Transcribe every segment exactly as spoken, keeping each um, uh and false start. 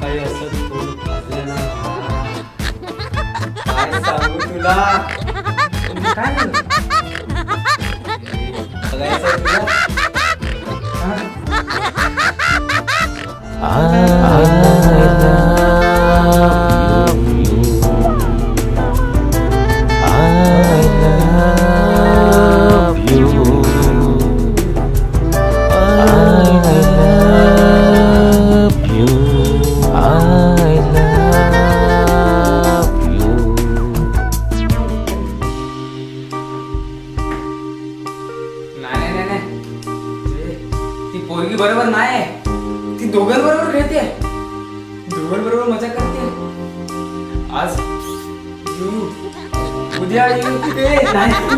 काही असं तोंड पाजलं ना काय सांगू तुला काय बघायचं तुला पोरगी बरोबर नाही ती दोघांबरोबर खेळते दोघांबरोबर मजा करते आज येऊ उद्या येऊ ते नाही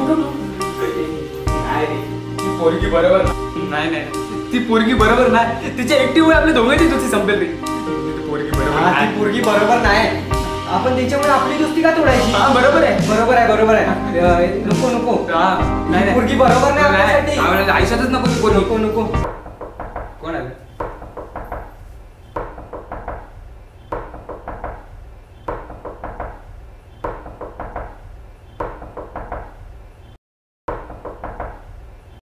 ती पोरगी बरोबर नाही नाही ती पोरगी बरोबर नाही तिच्या एकटीमुळे आपल्या दोघांची दोस्ती संपेल ती पोरगी बरोबर ती पोरगी बरोबर नाही आपण त्याच्यामुळे आपली दोस्ती का तोडायची हा बरोबर आहे बरोबर आहे बरोबर आहे नको नको नाही पोरगी बरोबर नाही आयुष्यातच नको ती पोरगी नको नको कोण आलं